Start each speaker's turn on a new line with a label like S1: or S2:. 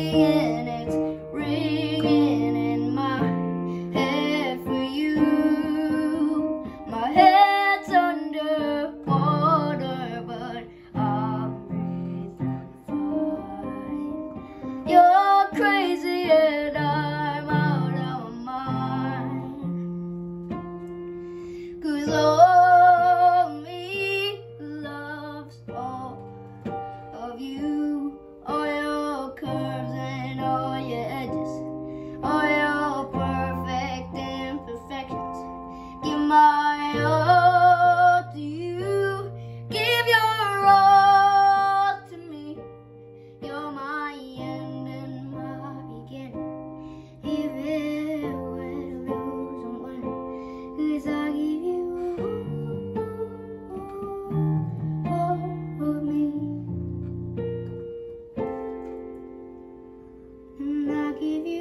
S1: and it's ringing in my head for you. My head's under water, but I'm breathing fine. You're crazy and I'm out of my mind. 'Cause all me loves all of you, all your curves and all your edges, all your perfect imperfections. Give my all to you, give your all to me. You're my end and my beginning. Even when I lose, I'm winning, 'cause I give you all of me. And I give you